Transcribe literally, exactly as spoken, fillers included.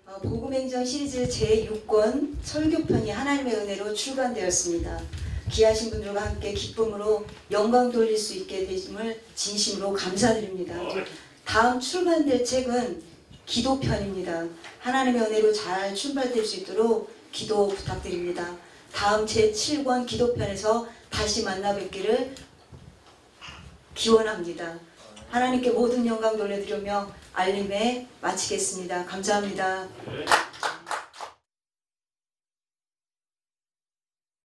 어, 복음행전 시리즈 제육 권 설교편이 하나님의 은혜로 출간되었습니다. 귀하신 분들과 함께 기쁨으로 영광 돌릴 수 있게 되심을 진심으로 감사드립니다. 다음 출간될 책은 기도편입니다. 하나님의 은혜로 잘 출발될 수 있도록 기도 부탁드립니다. 다음 제칠 권 기도편에서 다시 만나 뵙기를 기원합니다. 하나님께 모든 영광 돌려드리며 알림에 마치겠습니다. 감사합니다.